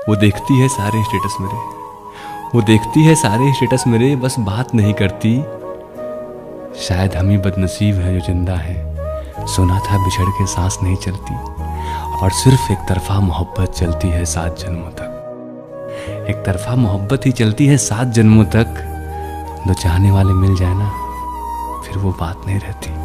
वो देखती है सारे स्टेटस मेरे, वो देखती है सारे स्टेटस मेरे, बस बात नहीं करती। शायद हम ही बदनसीब है जो जिंदा है। सुना था बिछड़ के सांस नहीं चलती, और सिर्फ एक तरफा मोहब्बत चलती है 7 जन्मों तक। एक तरफा मोहब्बत ही चलती है 7 जन्मों तक। दो चाहने वाले मिल जाए ना, फिर वो बात नहीं रहती।